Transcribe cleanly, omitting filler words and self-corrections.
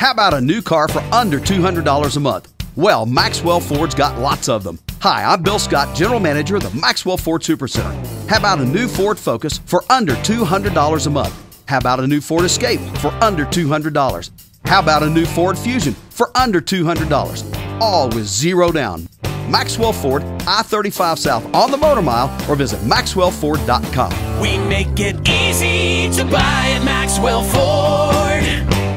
How about a new car for under $200 a month? Well, Maxwell Ford's got lots of them. Hi, I'm Bill Scott, General Manager of the Maxwell Ford Supercenter. How about a new Ford Focus for under $200 a month? How about a new Ford Escape for under $200? How about a new Ford Fusion for under $200? All with zero down. Maxwell Ford, I-35 South on the Motor Mile, or visit maxwellford.com. We make it easy to buy at Maxwell Ford.